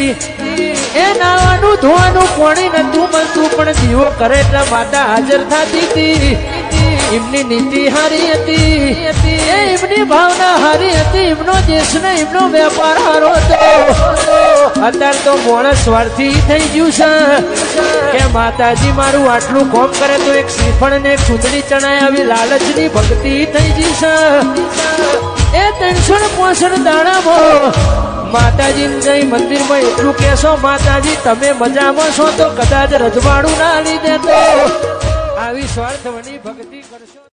એ નાવાનું ધોવાનું પાણી નતું મળતું પણ દીવો કરે એટલે માતા હાજર થતી હતી એમની નીતિ હારી હતી એમની ભાવના હારી હતી એમનો દેશ ને એમનો વેપાર હારો હતો અત્યારે તો માણસ સ્વાર્થી થઈ ગયું છે કે માતાજી મારું આટલું કોમ કરે તો એક શ્રીફળ ને એક સુંદરી ચણાય આવી લાલચની ભક્તિ થઈ ગઈ છે એ 365 દાડામાં માતાજી જઈ મંદિરમાં એટલું કહેશો માતાજી તમે મજામાં છો તો કદાચ રજવાડું ના લીધે તો આવી સ્વાર્થવની ભક્તિ કરશો।